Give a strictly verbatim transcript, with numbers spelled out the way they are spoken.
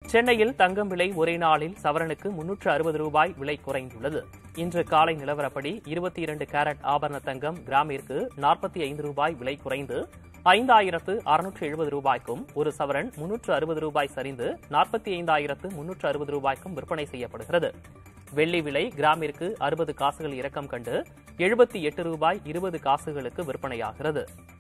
சென்னையில் தங்கம் விலை ஒரே நாளில் சவரனுக்கு முன்னூற்று அறுபது ரூபாய் விலை குறைந்துள்ளது. இன்று காலை நிலவரப்படி இருபத்தி இரண்டு கேரட் ஆபரண தங்கம் கிராமிற்கு நாற்பத்தி ஐந்து ரூபாய் விலை குறைந்து ஐந்தாயிரத்து அறுநூற்று எழுபது ரூபாய்க்கும், ஒரு சவரன் முன்னூற்று அறுபது ரூபாய் சரிந்து நாற்பத்தி ஐந்தாயிரத்து முன்னூற்று அறுபது ரூபாய்க்கும் விற்பனை செய்யப்படுகிறது. வெள்ளி விலை கிராமிற்கு அறுபது காசுகள் இறக்கம் கண்டு எழுபத்தி எட்டு ரூபாய் இருபது காசுகளுக்கு விற்பனையாகிறது.